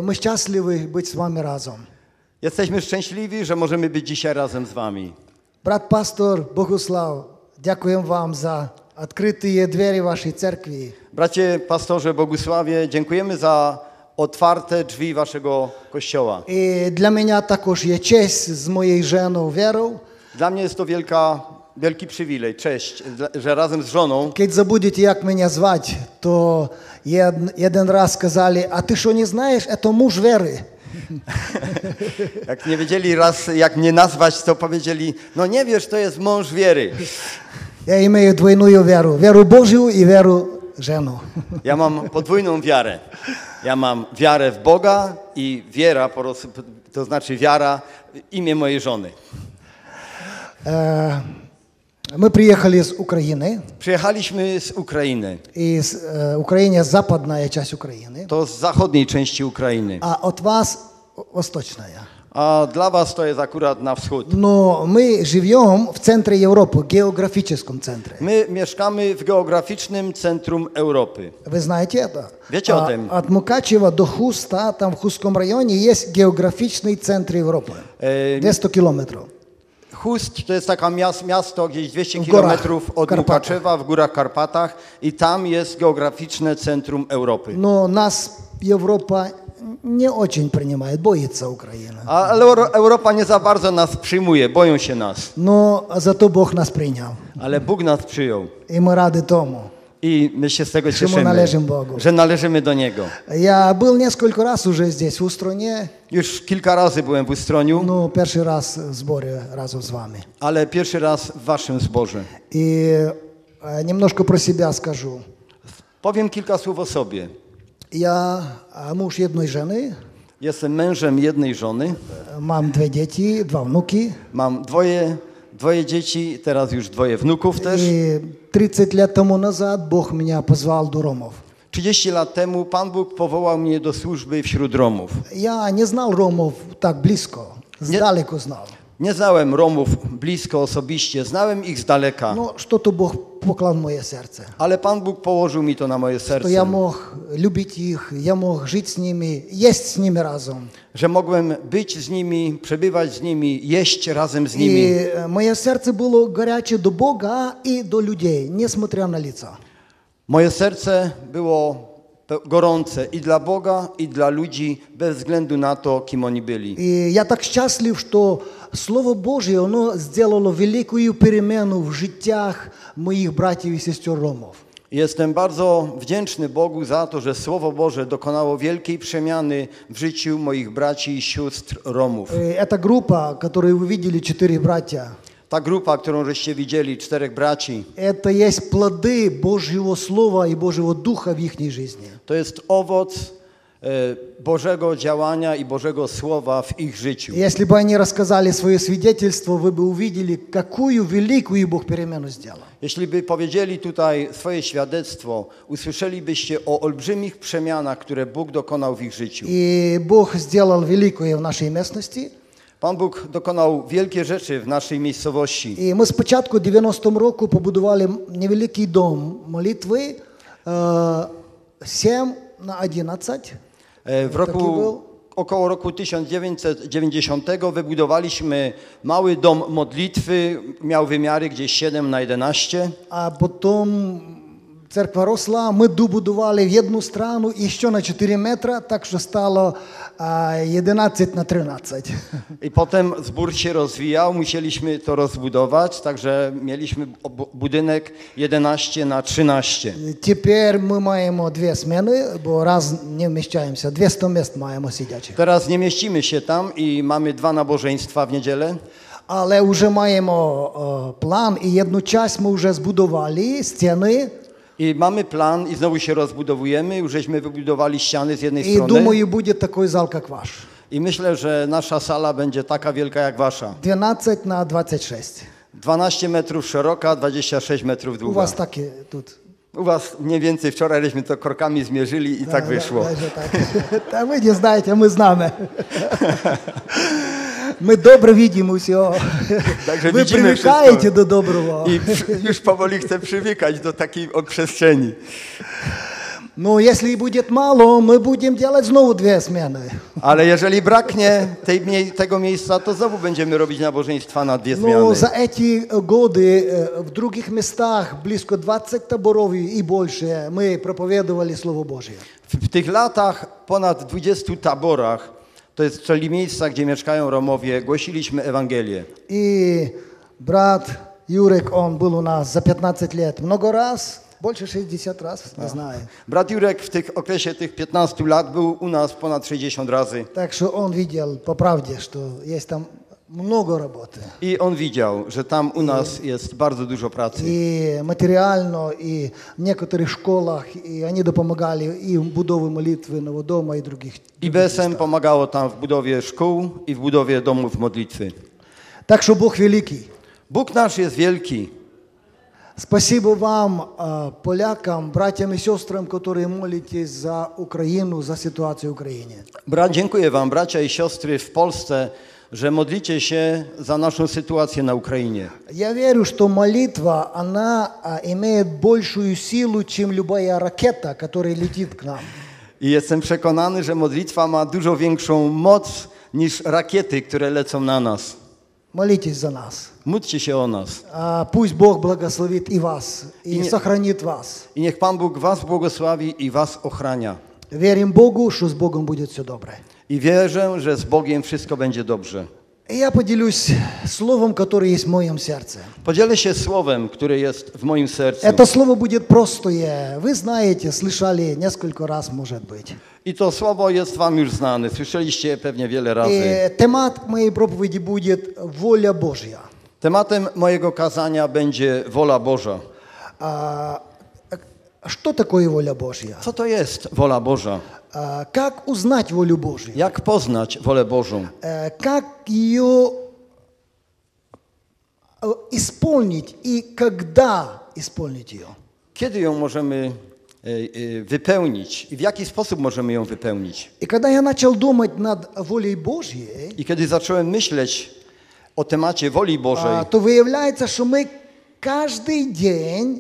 ми щасливі бути з вами разом. Jesteśmy szczęśliwi, że możemy być dzisiaj razem z wami. Брат пастор Богуслав, дякуємо вам за відкриті двері вашої церкви. Bracie pastorze Bogusławie, dziękujemy za otwarte drzwi waszego kościoła. І для мене також є честь з моєю жіною Вірою. Dla mnie jest to wielki przywilej, cześć, że razem z żoną, Kiedy забудете, як мене звати, то один раз сказали, а ти що не знаєш, це муж Віри. jak nie wiedzieli raz jak mnie nazwać, to powiedzieli, no nie wiesz, to jest mąż wiery. Я имею двойную веру. Веру Божию и веру жену. Ja mam podwójną wiarę. Ja mam wiarę w Boga i wiera, to znaczy wiara, imię mojej żony. Мы приехали из Украины. Przyjechaliśmy z Ukrainy. И Украина западная часть Украины. To z zachodniej części Ukrainy. А от вас восточная. A dla was to jest akurat na wschód. Но мы живем в центре Европы, географическом центре. My mieszkamy w geograficznym centrum Europy. Вы знаете это? Wiecie o tym? От Мукачева до Хуста, там в Хустском районе, есть географичный центр Европы. 200 километров. Chust to jest taka miasto gdzieś 200 W górach kilometrów od Karpatach. Mukaczewa w górach Karpatach i tam jest geograficzne centrum Europy. Но нас Европа не очень принимает, боится Украины. Ale Europa nie za bardzo nas przyjmuje, boją się nas. Но зато Бог нас принял. Ale Bóg nas przyjął И мы рады тому. i my się z tego Że mu cieszymy, należymy Bogu. że należymy do Niego. Я был несколько раз уже здесь, в Устроне, Już kilka razy byłem w Ustroniu, но первый раз в сборе разом с вами. ale pierwszy raz w waszym zborze. И немножко про себя скажу. Powiem kilka słów o sobie. Я муж одной жены, Jestem mężem jednej żony, mam dwie dzieci, dwa wnuki. mam dwoje dzieci, teraz już dwoje wnuków też. И 30 лет тому назад Бог меня позвал до Ромов. 30 lat temu Pan Bóg powołał mnie do służby wśród Romów. Я не знал Ромов так близко, сдалеку знал. Nie znałem Romów blisko osobiście, znałem ich z daleka, Но что-то Бог поклал в мое сердце. ale Pan Bóg położył mi to na moje Что я serce, мог любить их, я мог жить с ними, есть с ними разом. że mogłem być z nimi, przebywać z nimi, jeść razem z nimi. И мое сердце было горячее до Бога и до людей, несмотря на лица. Moje serce było gorące i dla Boga, i dla ludzi, bez względu na to, kim oni byli. И я так счастлив, что Слово Божье, оно сделало великую перемену в життях моих братьев и сестер Ромов. Jestem bardzo wdzięczny Bogu za to, że Słowo Boże dokonało wielkiej przemiany w życiu moich braci i sióstr Romów. Эта группа, которую вы видели, 4 братья, Ta grupa, którą żeście widzieli, 4 braci, это есть плоды Божьего Слова и Божьего Духа в их жизни. to jest owoc Bożego działania i Bożego Słowa w ich życiu. Если бы они рассказали свое свидетельство, вы бы увидели, какую великую Бог перемену сделал. Jeśli by powiedzieli tutaj swoje świadectwo, usłyszelibyście o olbrzymich przemianach, które Bóg dokonał w ich życiu. И Бог сделал великое в нашей местности. Pan Bóg dokonał wielkie rzeczy w naszej miejscowości. І ми спочатку в 90-му року побудували невеликий дом молитви 7x11. Około roku 1990 wybudowaliśmy mały dom modlitwy, miał wymiary gdzieś 7x11. А потім церква росла, ми добудували в одну сторону і ще на 4 метри, так що стало 11x13. I potem zbór się rozwijał, musieliśmy to rozbudować, także mieliśmy budynek 11x13. Тепер ми маємо 2 зміни, бо раз не вміщаємося, 200 місць маємо сидячих. Teraz nie mieścimy się tam i mamy 2 nabożeństwa w niedzielę. Але вже маємо план і одну часть ми вже збудували, стіни. I mamy plan i znowu się rozbudowujemy, już żeśmy wybudowali ściany z jednej І strony. думаю, буде такий зал, як ваш. I myślę, że nasza sala będzie taka wielka jak wasza. 12x26. 12 metrów szeroka, 26 metrów У długa. вас так і тут. U was mniej więcej wczoraj żeśmy to korkami zmierzyli i tak wyszło. Та ви не знаєте, ми знаємо. Ми добре бачимо все. Także Ви widzimy привикаєте wszystko. до доброго. I już powoli chcę przywykać do takiej przestrzeni. Но если будет мало, мы будем делать снова 2 смены. Ale jeżeli braknie tego miejsca, to znowu będziemy robić nabożeństwa na 2 Но zmiany. за эти годы в других местах, близко 20 таборов и больше, мы проповедовали Слово Божье. W tych latach ponad 20 taborach, to jest czyli miejsca, gdzie mieszkają Romowie, głosiliśmy Ewangelię. И брат Юрик, он был у нас за 15 лет много раз, больше 60 раз, не знаю. Brat Jurek w okresie tych 15 lat był u nas ponad 60 razy. Так что он видел по правде, что есть там много работы. I on widział, że tam u nas jest bardzo dużo pracy. И материально, и в некоторых школах, и они допомагали и в будове молитвенного дома, и других. I BSM pomagało tam w budowie szkół i w budowie domów modlitwy. Так что Бог великий. Bóg nasz jest wielki. Спасибо вам, полякам, братьям и сестрам, которые молитесь за Украину, за ситуацию в Украине. Dziękuję wam, bracia i siostry w Polsce, że modlicie się za naszą sytuację na Ukrainie. Я верю, что молитва, она имеет большую силу, чем любая ракета, которая летит к нам. I jestem przekonany, że modlitwa ma dużo większą moc niż rakiety, które lecą na nas. Молитесь за нас. Módlcie się o nas. Пусть Бог благословит и вас, и сохранит вас. I niech Pan Bóg was błogosławi i was ochrania. Верим Богу, что с Богом будет все добре. I wierzę, że z Bogiem wszystko będzie dobrze. Я поделюсь словом, которое есть в моем сердце. Podzielę się słowem, które jest w moim sercu. Это слово будет простое. Вы знаете, слышали несколько раз, может быть. I to słowo jest wam już znane. Słyszeliście je pewnie wiele razy. И темат моей проповеди будет «Воля Божья». Tematem mojego kazania będzie wola Boża. Что такое воля Божья? Co to jest wola Boża? Как узнать волю Божью? Jak poznać wolę Bożą? Как ее исполнить и когда исполнить ее? Kiedy ją możemy wypełnić i w jaki sposób możemy ją wypełnić? И когда я начал думать над волей Божьей, I kiedy zacząłem myśleć o temacie woli Bożej, то выявляется, что мы каждый день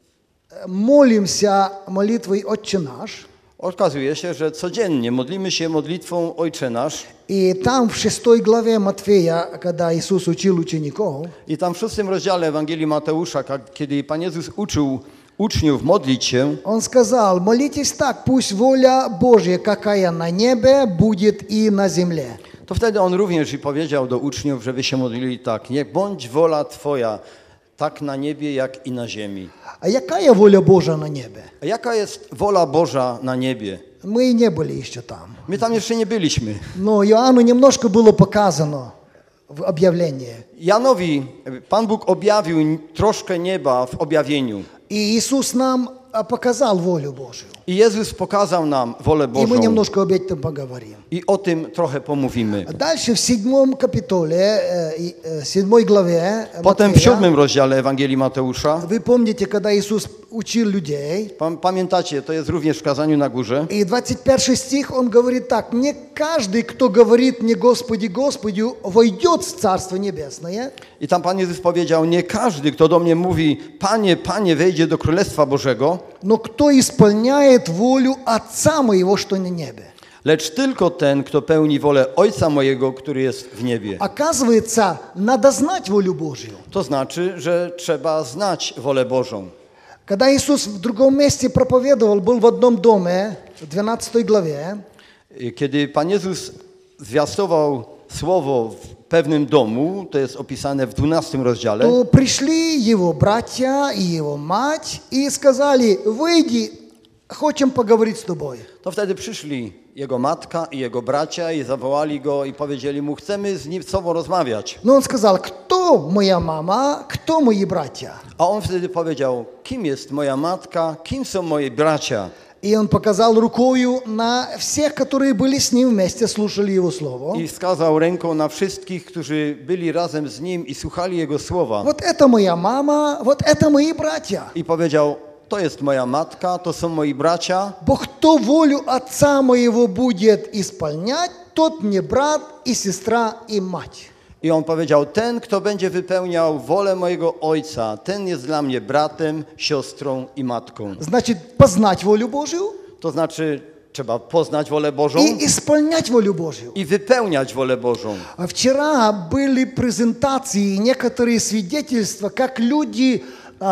молимся молитвой «Отче наш». okazuje się, że codziennie modlimy się modlitwą Ojcze Nasz. И там в 6 главе Матфея, когда Иисус учил учеников, I tam w 6 rozdziale Ewangelii Mateusza, kiedy Pan Jezus uczył uczniów modlić się, Он сказал: молитесь так, пусть воля Божья, какая на небе, будет и на земле. to wtedy On również i powiedział do uczniów, żeby się modlili tak: niech bądź wola Twoja, tak na niebie, jak i na ziemi. А какая воля Божья на небе? A jaka jest wola Boża na niebie? Мы не были еще там. My tam jeszcze nie byliśmy. Но Иоанну немножко было показано в объявлении. Janowi Pan Bóg objawił troszkę nieba w objawieniu. И Иисус нам показал волю Божью. I Jezus pokazał nam wolę И мы Bożą. немножко об этом поговорим. I o tym trochę pomówimy. Дальше в 7 капитоле, 7 главе Potem w Матфея, 7 rozdziale Ewangelii Mateusza, вы помните, когда Иисус учил людей, pamiętacie, to jest również w kazaniu na górze. и 21 стих, он говорит так: «Не каждый, кто говорит мне Господи, Господи, войдет в Царство Небесное». I tam Pan Jezus powiedział: nie każdy, kto do mnie mówi, Panie, Panie, wejdzie do Królestwa Bożego, Но кто исполняет волю Отца Моего, что на небе. lecz tylko ten, kto pełni wolę Ojca mojego, który jest w niebie. Оказывается, надо знать волю Божью. To znaczy, że trzeba znać wolę Bożą. Когда Иисус в другом месте проповедовал, был в одном доме, в 12 главе, Kiedy Pan Jezus zwiastował słowo w pewnym domu, to jest opisane w 12 rozdziale, то пришли его братья и его мать и сказали: «Выйди, хотим поговорить с тобой». to wtedy przyszli jego matka i jego bracia i zawołali go i powiedzieli mu: chcemy z nim z sobą rozmawiać. Но он сказал: «Кто моя мама, кто мои братья?» A on wtedy powiedział: kim jest moja matka, kim są moi bracia? И он показал рукою на всех, которые были с ним вместе, слушали его слово. I wskazał ręką na wszystkich, którzy byli razem z nim i słuchali jego słowa. Вот это моя мама, вот это мои братья. I powiedział: to jest moja matka, to są moi bracia. Бо кто волю Отца Моего будет исполнять, тот мне брат и сестра и мать. I on powiedział: ten, kto będzie wypełniał wolę mojego Ojca, ten jest dla mnie bratem, siostrą i matką. Значит, познать волю Божью, to znaczy trzeba poznać wolę Bożą и исполнять волю Божью. i wypełniać wolę Bożą. Вчера были презентации, некоторые свидетельства, как люди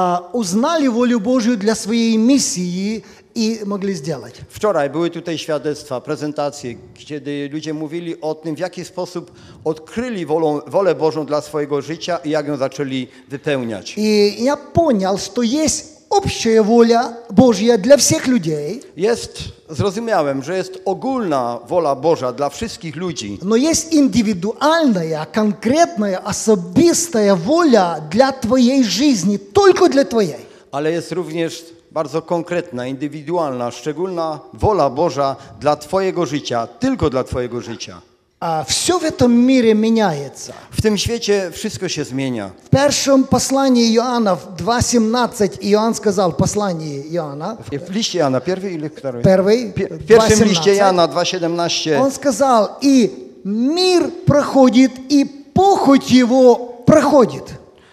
узнали волю Божью для своей миссии и могли сделать. Wczoraj były tutaj świadectwa, prezentacje, kiedy ludzie mówili o tym, w jaki sposób odkryli wolę Bożą dla swojego życia i jak ją zaczęli wypełniać. И я понял, что есть общая воля Божья для всех людей, Zrozumiałem, że jest ogólna wola Boża dla wszystkich ludzi, но есть индивидуальная, конкретная, особистая воля для твоей жизни, только для твоей. ale jest również bardzo konkretna, indywidualna, szczególna wola Boża dla Twojego życia, tylko dla Twojego życia. Все в этом мире меняется. W tym świecie wszystko się zmienia. В первом послании Иоанна, в 2:17, Иоанн сказал, послание Иоанна, W liście Jana, pierwszy ili który? первый, W pierwszym liście 2:17, Jana 2:17 он сказал, и мир проходит, и похоть его проходит.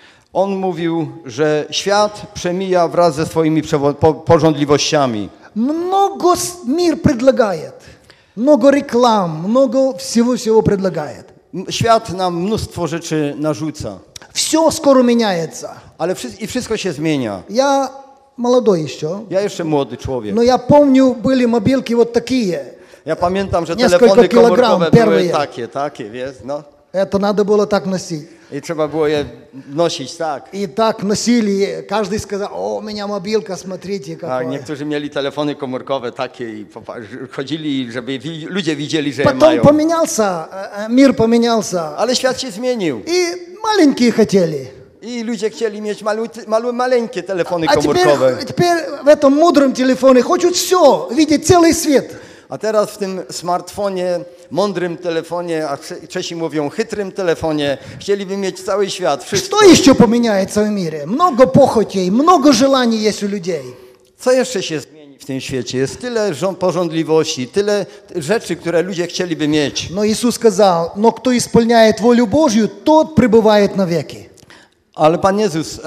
on mówił, że świat przemija wraz ze swoimi pożądliwościami. Много мир предлагает, много реклам, много всего предлагает. Świat nam mnóstwo rzeczy narzuca, Все скоро меняется. ale wszystko się zmienia. Я молодой еще, Ja jeszcze młody człowiek. но я помню, были мобилки вот такие. Ja pamiętam, że Несколько telefony килограмм komórkowe były первые. takie, wiesz, no. Это надо было так носить. I trzeba było je nosić tak. И так носили, каждый сказал, о, у меня мобилка, смотрите, Tak, какая. niektórzy mieli telefony komórkowe takie i chodzili, żeby ludzie widzieli, że je Потом mają. поменялся, мир поменялся. Ale świat się zmienił И маленькие хотели. i ludzie chcieli mieć maleńkie telefony А komórkowe. теперь в этом мудром телефоне хочут все, видеть целый свет. A teraz w tym smartfonie, mądrym telefonie, a Czesi mówią chytrym telefonie, chcieliby mieć cały świat, wszystko. Что еще поменяется в мире? Много похотей, много желаний есть у людей. Co jeszcze się zmieni w tym świecie? Jest tyle pożądliwości, tyle rzeczy, które ludzie chcieliby mieć. Но Иисус сказал, но кто исполняет волю Божью, тот пребывает навеки. Ale Pan Jezus,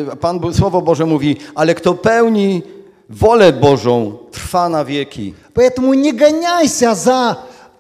Słowo Boże mówi, ale kto pełni wolę Bożą, trwa na wieki. Поэтому не гоняйся за,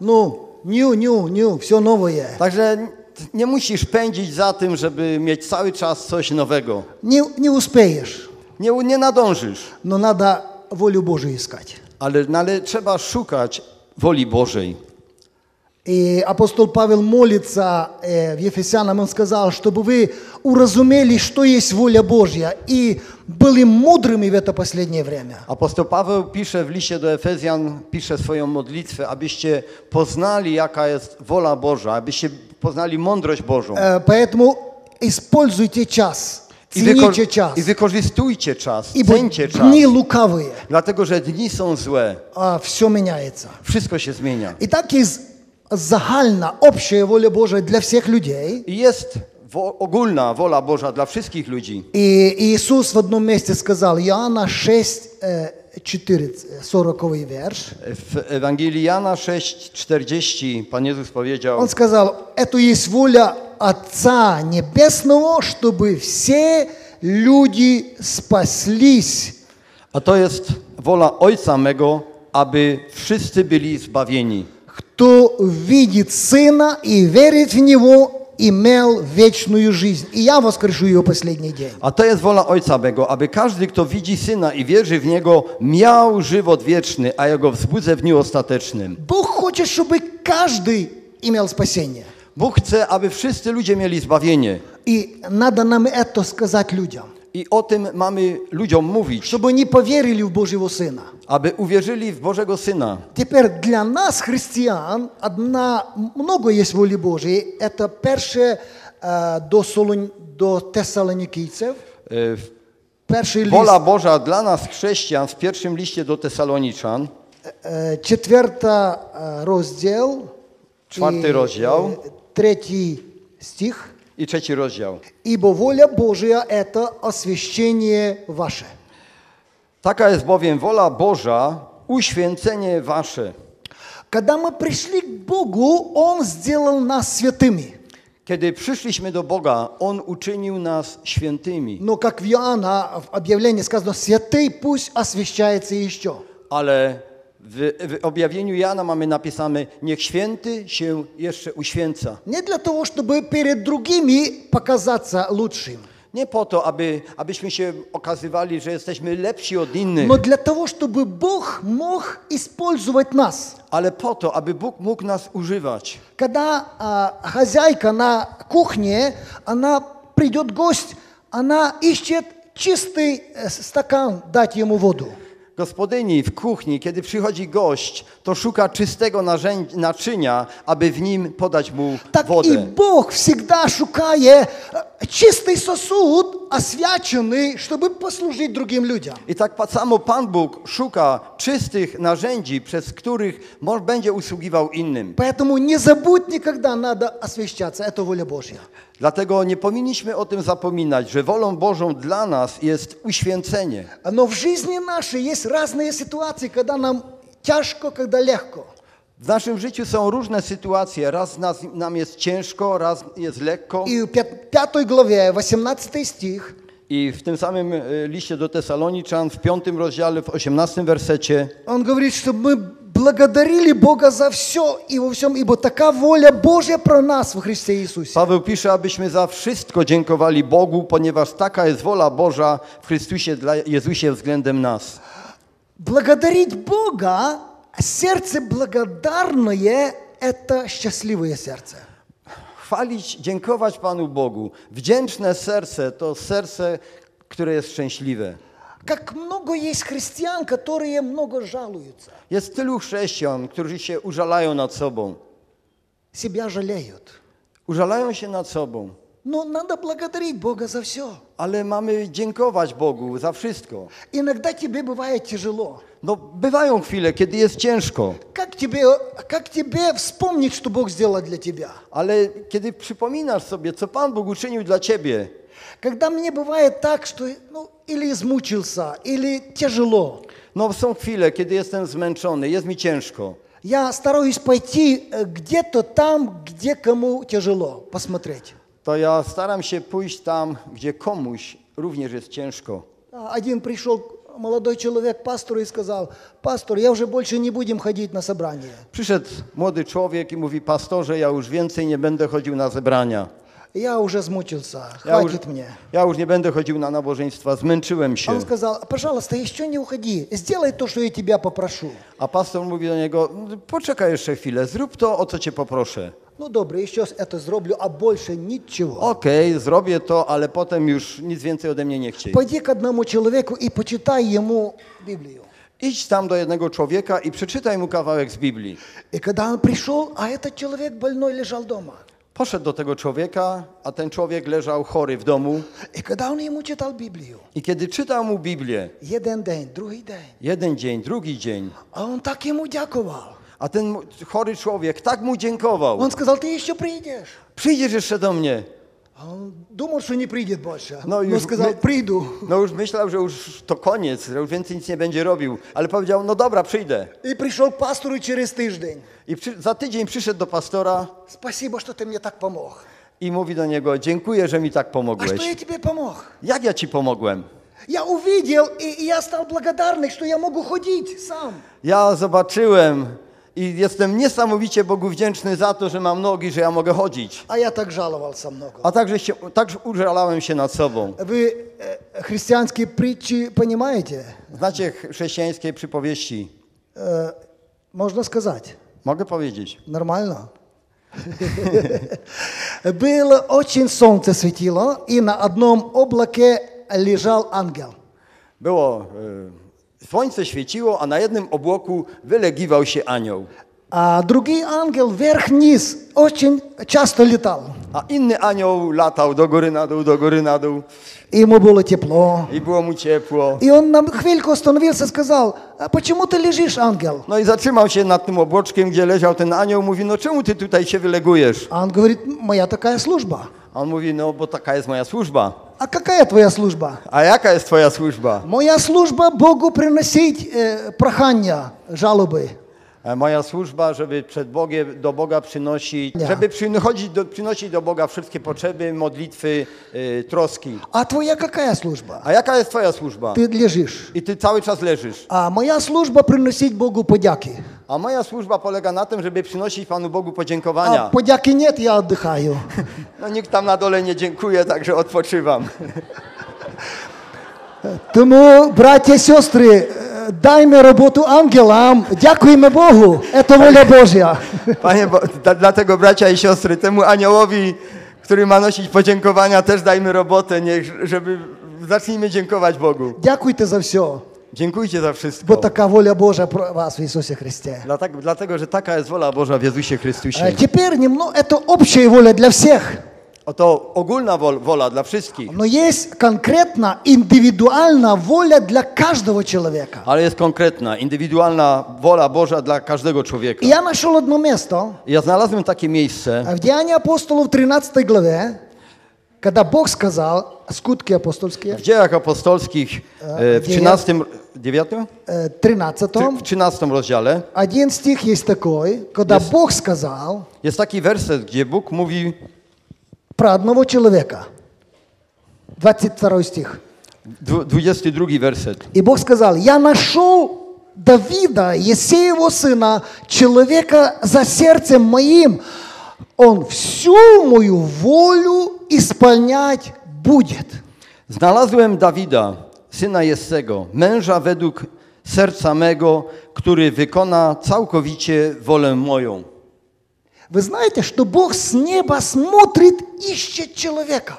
все новое. Także nie musisz pędzić za tym, żeby mieć cały czas coś nowego. Не успеешь, Nie nadążysz, но надо волю Божию искать. ale trzeba szukać woli Bożej. И апостол Павел молится в Ефесянам, он сказал, чтобы вы уразумели, что есть воля Божья, и были мудрыми в это последнее время. Apostoł Paweł pisze w liście do Efezjan, pisze swoją modlitwę, abyście poznali, jaka jest wola Boża, abyście poznali mądrość Bożą. Поэтому используйте час, цените час, I wykorzystujcie czas, ибо cencie czas, дни лукавые, dlatego że dni są złe. все меняется. Wszystko się zmienia. Итак, есть загальна, общая воля Божия для всех людей. I jest ogólna wola Boża dla wszystkich ludzi. И Иисус в одном месте сказал, Иоанна 6, 40 верш. W Ewangelii Jana 6:40 Pan Jezus powiedział: Он сказал, это есть воля Отца Небесного, чтобы все люди спаслись. A to jest wola Ojca mego, aby wszyscy byli zbawieni. Кто видит Сына и верит в Него, имел вечную жизнь. И я воскрешу ее последний день. A to jest wola Ojca mego, aby każdy, kto widzi Syna i wierzy w Niego, miał żywot wieczny, a ja go wzbudzę w dniu ostatecznym. Бог хочет, чтобы каждый имел спасение. Bóg chce, aby wszyscy ludzie mieli zbawienie. И надо нам это сказать людям. I o tym mamy ludziom mówić, Чтобы они поверили в Божьего Сына. aby uwierzyli w Bożego Syna. Теперь для нас, христиан, много есть воли Божьей. Это первое до Тессалоникийцев. Pierwszy Wola list, Boża dla nas, chrześcijan, w pierwszym liście do Tesaloniczan, 4 rozdział, 4 rozdział 3 стих. i 3 rozdział. Ибо воля Божия – это освящение ваше. Taka jest bowiem wola Boża, uświęcenie wasze. Когда мы пришли к Богу, Он сделал нас святыми. Kiedy przyszliśmy do Boga, On uczynił nas świętymi. Но как в Иоанна в объявлении сказано, святый пусть освящается еще. Ale W objawieniu Jana mamy napisane, niech święty się jeszcze uświęca. Не для того, чтобы перед другими показаться лучшим, Nie po to, abyśmy się okazywali, że jesteśmy lepsi od innych, но для того, чтобы Бог мог использовать нас. ale po to, aby Bóg mógł nas używać. Когда хозяйка на кухне, она придет гость, она ищет чистый стакан, дать ему воду. Gospodyni w kuchni, kiedy przychodzi gość, to szuka czystego naczynia, aby w nim podać mu Так и wodę. Бог всегда шукает чистый сосуд, освяченный, чтобы послужить другим людям. I tak samo Pan Bóg szuka czystych narzędzi, przez których będzie usługiwał innym. Поэтому не забудь никогда, надо освящаться, это воля Божья. Dlatego nie powinniśmy o tym zapominać, że wolą Bożą dla nas jest uświęcenie. Но в жизни нашей есть разные ситуации, когда нам тяжко, когда легко. W naszym życiu są różne sytuacje. Raz nam jest ciężko, raz jest lekko. И в 5 главе, 18 стих, I w tym samym liście do Tesaloniczan, w 5 rozdziale, w 18 wersecie, он говорит, чтобы мы благодарили Бога за все и во всем, ибо такая воля Божья про нас во Христе Иисусе. Paweł pisze, abyśmy za wszystko dziękowali Bogu, ponieważ taka jest wola Boża w Chrystusie dla Jezusie względem nas. Благодарить Бога, сердце благодарное – это счастливое сердце. Chwalić, dziękować Panu Bogu. Wdzięczne serce to serce, które jest szczęśliwe. Как много есть христиан, которые много жалуются, Jest tylu chrześcijan, którzy się użalają nad sobą. себя жалеют. Użalają się nad sobą. Но надо благодарить Бога за все. Ale mamy dziękować Bogu za wszystko. Иногда тебе бывает тяжело. No, bywają chwile, kiedy jest ciężko, Как тебе вспомнить, что Бог сделал для тебя? ale kiedy przypominasz sobie, co Pan Bóg uczynił dla ciebie, Когда мне бывает так, что или измучился, или тяжело, no są chwile, kiedy jestem zmęczony, jest mi ciężko. я стараюсь пойти где-то там, где кому тяжело, посмотреть. To ja staram się pójść tam, gdzie komuś również jest ciężko. Один пришел молодой человек к пастору и сказал: «Пастор, я уже больше не будем ходить на собрание». Przyszedł młody człowiek i mówi, pastorze, ja już więcej nie będę chodził na zebrania. Я уже измучился, хватит мне. Ja już nie będę chodził na nabożeństwa, zmęczyłem się. Он сказал: «Пожалуйста, еще не уходи, сделай то, что я тебя попрошу». A pastor mówi do niego, poczekaj jeszcze chwilę, zrób to, o co cię poproszę. Ну, добре, еще это zrobię, а больше ничего. Okej, zrobię to, ale potem już nic więcej ode mnie nie chciej. Пойди к одному человеку и почитай ему Библию. Idź tam do jednego człowieka i przeczytaj mu kawałek z Biblii. И когда он пришел, а этот человек больной лежал дома. Poszedł do tego człowieka, a ten człowiek leżał chory w domu. И когда он ему читал Библию, I kiedy czytał mu Biblię, jeden день, другий день, jeden dzień, drugi dzień, а он так ему дяковал. a ten chory człowiek tak mu dziękował. Он сказал: «Ты еще придешь». Przyjdziesz jeszcze do mnie. А он думал, что не придет больше, No но już сказал: «Приду». No już myślał, że już to koniec, że już więcej nic nie będzie robił, ale powiedział, no dobra, przyjdę. И пришел к пастору через тиждень. I za tydzień przyszedł do pastora «Спасибо, что ты мне так помог». i mówi do niego, dziękuję, że mi tak «А что pomogłeś. я тебе помог?» Jak ja ci pomogłem? Я увидел, и я стал благодарный, что я могу ходить сам. Ja zobaczyłem i jestem niesamowicie Bogu wdzięczny za to, że mam nogi, że ja mogę chodzić. А я так жаловался много. A także użalałem się nad sobą. Вы христианские притчи понимаете? Znacie chrześcijańskie przypowieści? Можно сказать? Mogę powiedzieć. Нормально? Было очень солнце светило, и на одном облаке лежал ангел. Było, słońce świeciło, a na jednym obłoku wylegiwał się anioł. А другой ангел вверх-вниз очень часто летал. A inny anioł latał do góry na dół, do góry na dół И ему было тепло. i było mu ciepło. И он на хвильку остановился и сказал: «А почему ты лежишь, ангел?» No i zatrzymał się nad tym obłoczkiem, gdzie leżał ten anioł, mówi, no czemu ty tutaj się wylegujesz? А он говорит: «Моя такая служба». A on mówi, no bo taka jest moja służba. А какая твоя служба? A jaka jest twoja służba? Моя служба Богу приносить прохання, жалобы. Moja służba, żeby przed Bogiem, do Boga przynosić, Nie. żeby przynosić do Boga wszystkie potrzeby, modlitwy, troski. А твоя какая служба? A jaka jest twoja służba? Ты лежишь. I ty cały czas leżysz. А моя служба приносить Богу подяки. A moja służba polega na tym, żeby przynosić Panu Bogu А podziękowania. подяки нет, я отдыхаю. No nikt tam na dole nie dziękuje, także odpoczywam. Тому, братья и сестры, дайме работу ангелам, дякуємо Богу, это воля Божья. Panie, dlatego bracia i siostry, temu aniołowi, który ma nosić podziękowania, też dajmy robotę, żeby zacznijmy dziękować Bogu. Дякуйте за все, Dziękujcie za wszystko. бо така воля Божья про вас в Иисусе Христе. Dlatego, że taka jest wola Boża w Jezusie Chrystusie. Теперь это общая воля для всех. Oto ogólna wola dla wszystkich, Но есть конкретно индивидуальная воля для каждого человека. ale jest konkretna, indywidualna wola Boża dla każdego człowieka. И я нашел одно место Ja znalazłem takie miejsce в Деянии апостолов 13 главе, когда Бог сказал, скутки апостольские, w Dziejach Apostolskich w 13, 9? 13, W 13 rozdziale. один стих есть такой, когда Бог сказал Jest taki werset, gdzie Bóg mówi про одного человека. 22 стих. 22 werset. И Бог сказал, я нашел Давида, Есеева сына, человека за сердцем моим, он всю мою волю исполнять будет. Znalazłem Dawida, syna Jessego, męża według serca mego, który wykona całkowicie wolę moją. Вы знаете, что Бог с неба смотрит, ищет человека.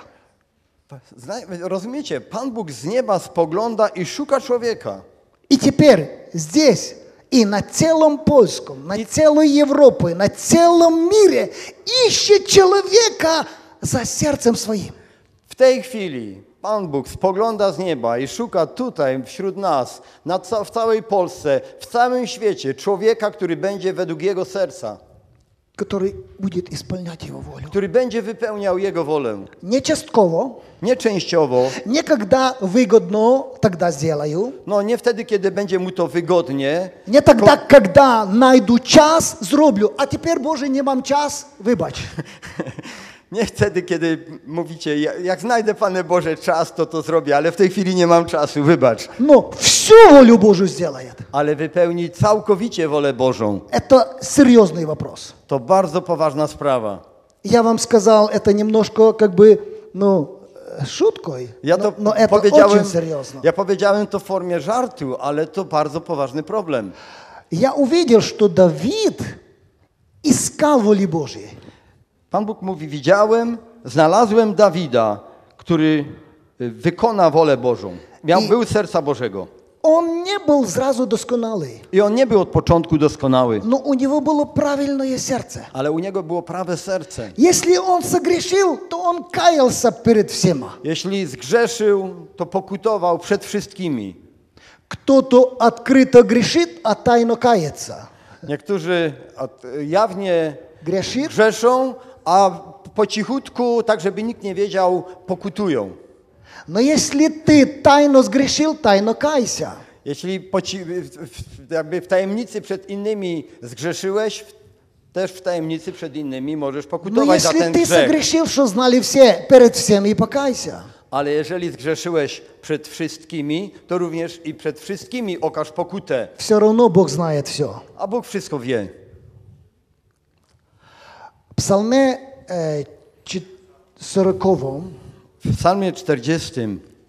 Rozumiecie? Pan Bóg z nieba spogląda i szuka człowieka. И теперь здесь и на целом Польском, на целой Европе, на целом мире ищет человека за сердцем своим. W tej chwili Pan Bóg spogląda z nieba i szuka tutaj wśród nas, w całej Polsce, w całym świecie człowieka, który będzie według Jego serca, Который будет исполнять Его волю. który będzie wypełniał Jego wolę. Не частково, Nie częściowo, не когда выгодно, тогда сделаю. no nie wtedy, kiedy będzie mu to wygodnie, Не тогда, когда найду час, zrobię. A теперь, Боже, nie mam czas, wybacz. nie wtedy, kiedy mówicie, jak znajdę, Panie Boże, czas, to zrobię, ale w tej chwili nie mam czasu, wybacz. Но всю волю Божию сделает. Ale wypełni całkowicie wolę Bożą. Это серьезный вопрос. To bardzo poważna sprawa. Я вам сказал это немножко как бы, шуткой, Ja to но это powiedziałem, очень серьезно. ja powiedziałem to w formie żartu, ale to bardzo poważny problem. Я увидел, что Давид искал воли Божьей. Pan Bóg mówi, znalazłem Dawida, który wykona wolę Bożą. Był z serca Bożego. Он не был сразу досконалый, I on nie był od początku doskonały, но у него было правильное сердце. ale u niego było prawe serce. Если он согрешил, то он каялся перед всеми. Jeśli zgrzeszył, to pokutował przed wszystkimi. Кто-то открыто грешит, а тайно кается. Niektórzy jawnie Грешит, grzeszą, a po cichutku, tak żeby nikt nie wiedział, pokutują. но если ты тайно сгрешил, тайно кайся. Jeśli jakby w tajemnicy przed innymi zgrzeszyłeś, też w tajemnicy przed innymi możesz Но pokutować za если ten ты grzech. согрешил, что знали все, перед всеми покайся. Ale jeżeli zgrzeszyłeś przed wszystkimi, to również i przed wszystkimi okaż pokutę. Все равно Бог знает все. A Bóg wszystko wie. В Псалме 40, W psalmie 40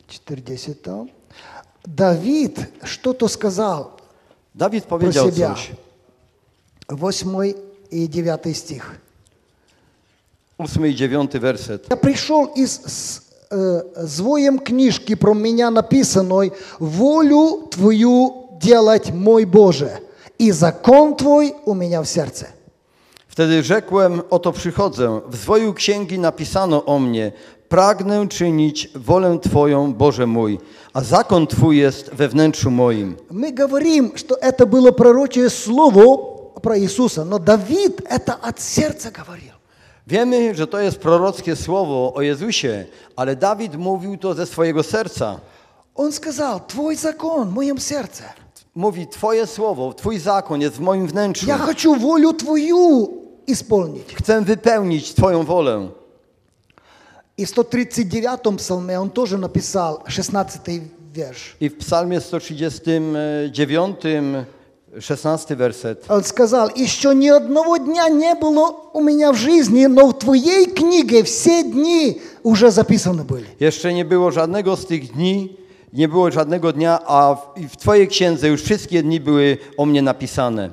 Давид что-то сказал Dawid про powiedział себя. coś. 8 и 9 стих. 8 i 9 werset. Я пришел из звоем книжки про меня написанной «Волю Твою делать, мой Боже, и закон Твой у меня в сердце». Wtedy rzekłem, oto przychodzę, w zwoju księgi napisano o mnie, pragnę czynić wolę Twoją, Boże mój, a zakon Twój jest we wnętrzu moim. Мы говорим, что это было пророчее слово про Иисуса, но Давид это от сердца говорил. Wiemy, że to jest prorockie słowo o Jezusie, ale Dawid mówił to ze swojego serca. Он сказал, Твой закон в моем сердце. mówi, Twoje słowo, Twój zakon jest w moim wnętrzu. Я хочу волю Твою исполнить. Chcę wypełnić Twoją wolę. И в 139-м псалме он тоже написал 16-й верш. I w psalmie 139, 16 werset. Он сказал, еще ни одного дня не было у меня в жизни, но в Твоей книге все дни уже записаны были. Jeszcze nie było żadnego z tych dni, nie było żadnego dnia, a w Twojej księdze już wszystkie dni były o mnie napisane.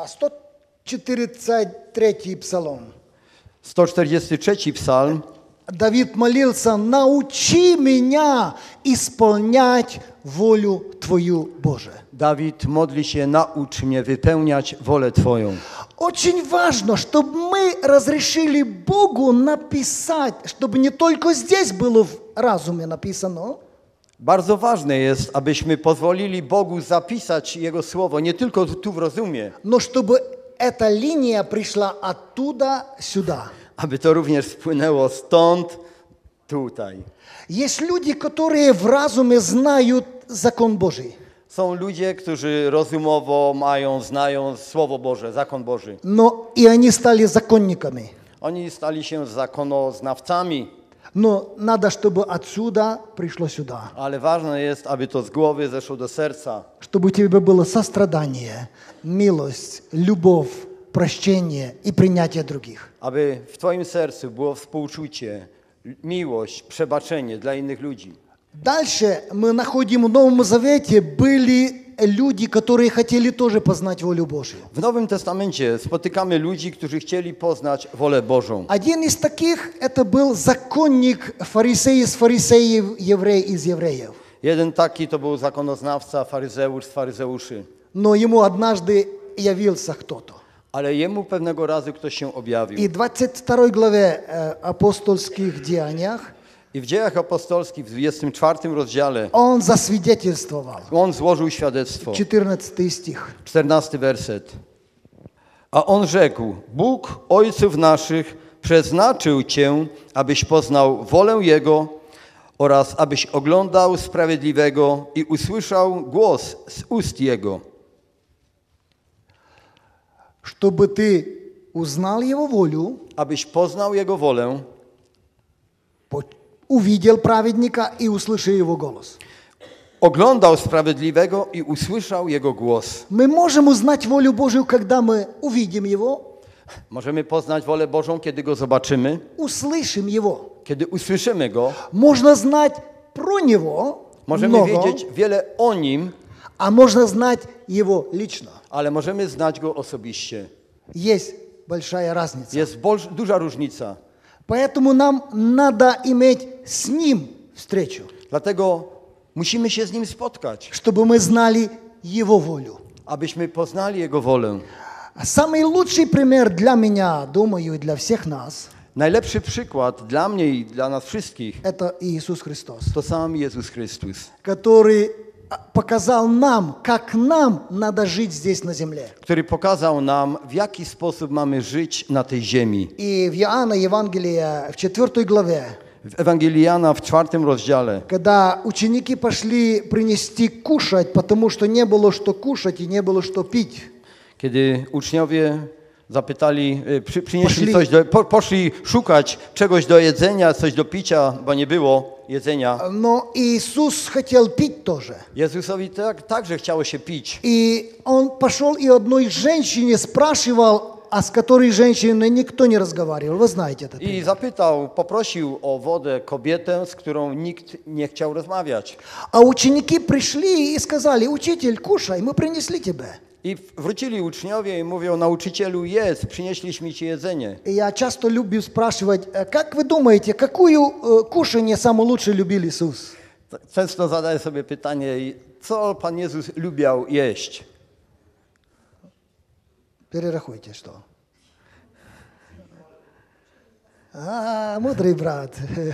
143-й псалом. 143 psalm. Давид молился, научи меня исполнять волю Твою, Боже. Dawid modli się, naucz mnie wypełniać wolę Twoją. Очень важно, чтобы мы разрешили Богу написать, чтобы не только здесь было в разуме написано, Bardzo ważne jest, abyśmy pozwolili Bogu zapisać Jego słowo, nie tylko tu w rozumie, но чтобы эта линия пришла оттуда сюда. aby to również spłynęło stąd tutaj. Есть люди, которые в разуме знают закон Божий, Są ludzie, którzy rozumowo znają Słowo Boże, zakon Boży. но и они стали законниками. Oni stali się zakonoznawcami, Но надо, чтобы отсюда пришло сюда. ale ważne jest, aby to z głowy zeszło do serca. Чтобы у тебя было сострадание, милость, любовь, прощение и принятие других. Aby w Twoim sercu było współczucie, miłość, przebaczenie dla innych ludzi. Дальше мы находим в Новом Завете были люди, которые хотели тоже познать волю Божью. W Nowym Testamencie spotykamy ludzi, którzy chcieli poznać wolę Bożą. Один из таких это был законник фарисей из фарисеев, еврей из евреев. Jeden taki to był zakonoznawca, faryzeusz z faryzeuszy. Но ему однажды явился кто-то. Ale jemu pewnego razu ktoś się objawił. И в 22 главе апостольских деяниях I w Dziejach Apostolskich w 24 rozdziale он засвидетельствовал. on złożył świadectwo. 14 стих. 14 werset. A on rzekł, Bóg ojców naszych przeznaczył Cię, abyś poznał wolę Jego oraz abyś oglądał sprawiedliwego i usłyszał głos z ust Jego. Чтобы ты узнал Его волю, Abyś poznał Jego wolę, увидел праведника и услышал Его голос. oglądał sprawiedliwego i usłyszał Jego głos. Мы можем узнать волю Божию, когда мы увидим Его, Możemy poznać wolę Bożą, kiedy Go zobaczymy, услышим Его. kiedy usłyszymy Go. Можно знать про Него Możemy много, wiedzieć wiele o Nim, а можно знать Его лично. ale możemy znać Go osobiście. Есть большая разница. Jest duża różnica. Поэтому нам надо иметь с Ним встречу, Dlatego musimy się z Nim spotkać, чтобы мы знали Его волю. abyśmy poznali Jego wolę. Самый лучший пример для меня, думаю, и для всех нас, Najlepszy przykład dla mnie i dla nas wszystkich это Иисус Христос, to sam Jezus Chrystus, который показал нам, как нам надо жить здесь на земле. który pokazał nam, w jaki sposób mamy żyć na tej ziemi. И в Иоанна Евангелия в 4 главе, W Ewangelii Jana w 4 rozdziale, когда ученики пошли принести кушать, потому что не было что кушать и не было что пить. kiedy uczniowie zapytali, przynieśli Poszli. poszli szukać czegoś do jedzenia, coś do picia, bo nie było jedzenia. Но Иисус хотел пить тоже. Jezusowi także chciało się pić. И Он пошел и одной женщине спрашивал, а с которой женщиной никто не разговаривал. Вы знаете это. I poprosił o wodę kobietę, z którą nikt nie chciał rozmawiać. А ученики пришли и сказали, учитель, кушай, мы принесли тебе. I wrócili uczniowie i mówią, nauczycielu, jedz, przynieśliśmy ci jedzenie. И я часто люблю спрашивать, как вы думаете, какую кушанье самое лучше любил Иисус? Często zadaję sobie pytanie, co Pan Jezus lubiał jeść? Перерахуйте, что. Мудрый брат.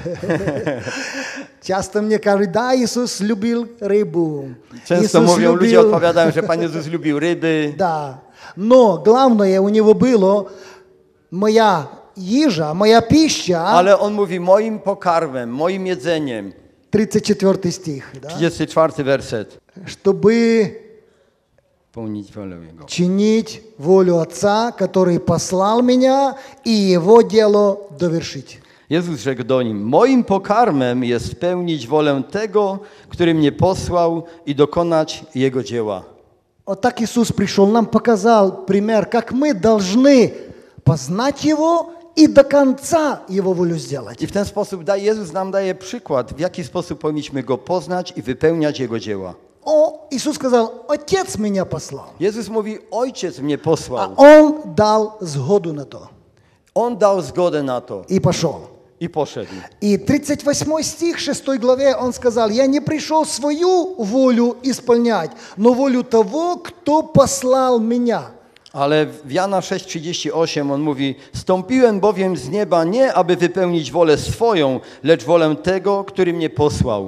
Часто мне кажут, да, Иисус любил рыбу. Często mówią, ludzie odpowiadają, że Pan Jezus lubił ryby. Да, но главное у него было моя ежа, моя пища. Ale on mówi, moim pokarmem, moim jedzeniem. 34 стих. Да? 34 werset. Чтобы pełnić wolę Jego. чинить волю Отца, который послал меня, и Его дело довершить. Jezus rzekł do nim, moim pokarmem jest spełnić wolę tego, który mnie posłał i dokonać Jego dzieła. Вот так Иисус пришел, нам показал пример, как мы должны познать Его и до конца Его волю сделать. I w ten sposób Jezus nam daje przykład, w jaki sposób powinniśmy Go poznać i wypełniać Jego dzieła. Иисус сказал, Отец меня послал, Jezus mówi, Ojciec mnie а posłał. Он дал сгоду на то On dał zgodę na to и пошел. i poszedł. И 38 стих 6 главе он сказал, я не пришел свою волю исполнять, но волю того, кто послал меня. Ale w Jana 6,38 on mówi, stąpiłem bowiem z nieba nie, aby wypełnić wolę swoją, lecz wolę tego, który mnie posłał.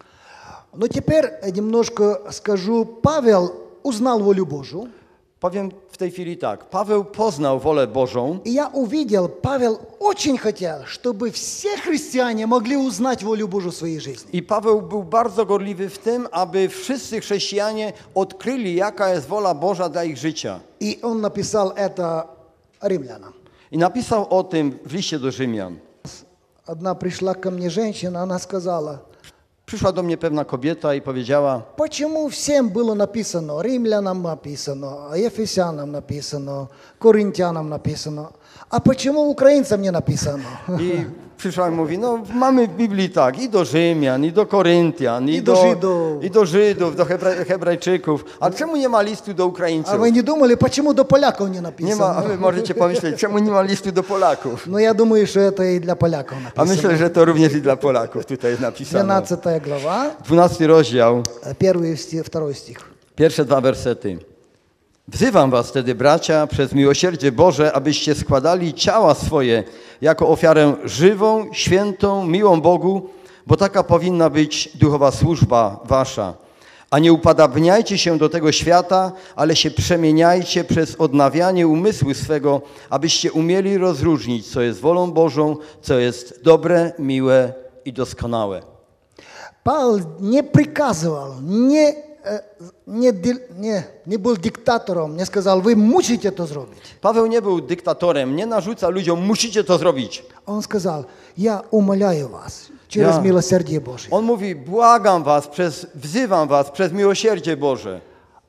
Но теперь немножко скажу, Павел узнал волю Божию. Powiem w tej chwili tak, Paweł poznał wolę Bożą И я увидел, Павел очень хотел, чтобы все христиане могли узнать волю Божию в своей жизни. i Paweł był bardzo gorliwy w tym, aby wszyscy chrześcijanie odkryli, jaka jest wola Boża dla ich życia. И он написал это римлянам. I napisał o tym w liście do Rzymian. Одна пришла ко мне женщина, она сказала, Przyszła do mnie pewna kobieta i powiedziała, почему всем было написано, римлянам написано, ефесянам написано, коринтянам написано, а почему украинцам не написано? i przyszła i mówi, no mamy w Biblii tak, i do Rzymian, i do Koryntian, I do Żydów. i do Żydów, do Hebrajczyków. A czemu nie ma listu do А Ukraińców? вы не думали, почему до поляков не Nie ma, a написано? wy możecie pomyśleć, czemu nie ma listu do Polaków? Но я думаю, что это и для поляков A написано. myślę, że to również i dla Polaków tutaj jest napisane. 12 глава, 12 rozdział, 1 стих, 2 стих. pierwsze 2 wersety. Wzywam was wtedy, bracia, przez miłosierdzie Boże, abyście składali ciała swoje jako ofiarę żywą, świętą, miłą Bogu, bo taka powinna być duchowa służba wasza. A nie upadabniajcie się do tego świata, ale się przemieniajcie przez odnawianie umysłu swego, abyście umieli rozróżnić, co jest wolą Bożą, co jest dobre, miłe i doskonałe. Павел не приказывал, не был диктатором, не сказал, вы мусите это сделать. Paweł nie był dyktatorem, nie narzuca ludziom, musicie to zrobić. Он сказал, я умоляю вас через милосердие Божие. On mówi, błagam was, wzywam was przez miłosierdzie Boże.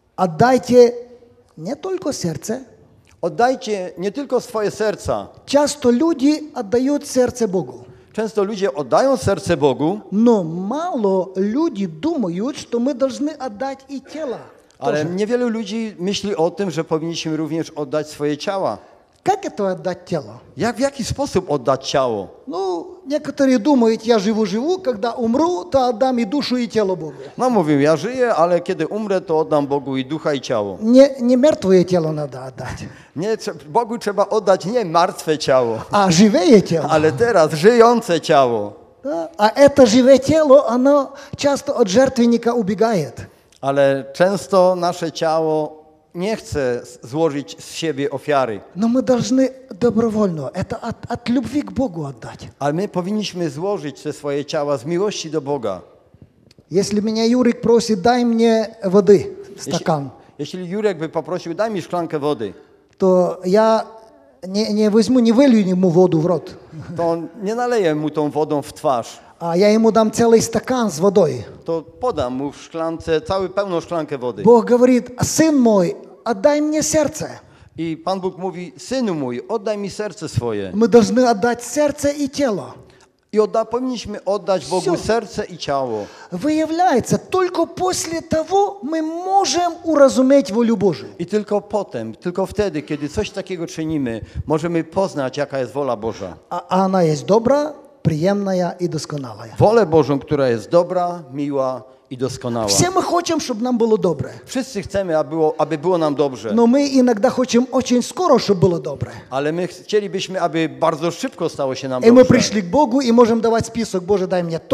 Отдайте не только сердце. Oddajcie nie tylko swoje serca. Часто люди отдают сердце Богу. Często ludzie oddają serce Bogu, Но мало люди думают, что мы должны отдать и тело. ale тоже. niewielu ludzi myśli o tym, że powinniśmy również oddać swoje ciała. Как это отдать тело? W jaki sposób oddać ciało? Ну, некоторые думают, я живу, когда умру, то отдам и душу, и тело Богу. No mówił, ja żyję, ale kiedy umrę, to oddam Bogu i ducha, i ciało. Не мертвое тело надо отдать, Nie, Bogu trzeba oddać nie martwe ciało, а живее тело. ale teraz żyjące ciało. Да? А это живое тело, оно часто от жертвенника убегает. Ale często nasze ciało nie chce złożyć z siebie ofiary. Но мы должны добровольно, это от любви к Богу отдать. Ale my powinniśmy złożyć te swoje ciała z miłości do Boga. Если меня Юрик просит, дай мне воды, стакан, Jeśli Jurek by poprosił, daj mi szklankę wody, то я не возьму, не вылью ему воду в рот, to nie naleję mu tą wodą w twarz. а я ему дам целый стакан с водой. To podam mu w szklance pełną szklankę wody. Bóg говорит, сын мой, отдай мне сердце. I Pan Bóg mówi, synu mój, oddaj mi serce swoje. Мы должны отдать сердце и тело. I powinniśmy oddać Bogu serce i ciało. Выявляется, только после того мы можем уразуметь волю Божию. I tylko potem, tylko wtedy, kiedy coś takiego czynimy, możemy poznać, jaka jest wola Boża. А она есть добра, приемная и досконалая. Wolę Bożą, która jest dobra, miła i doskonała. Все мы хотим, чтобы нам было добре. Wszyscy chcemy, aby było nam dobrze. Но мы иногда хотим очень скоро, чтобы было добре. Ale my chcielibyśmy, aby bardzo szybko stało się nam И мы dobrze. пришли к Богу и можем давать список, Боже, дай мне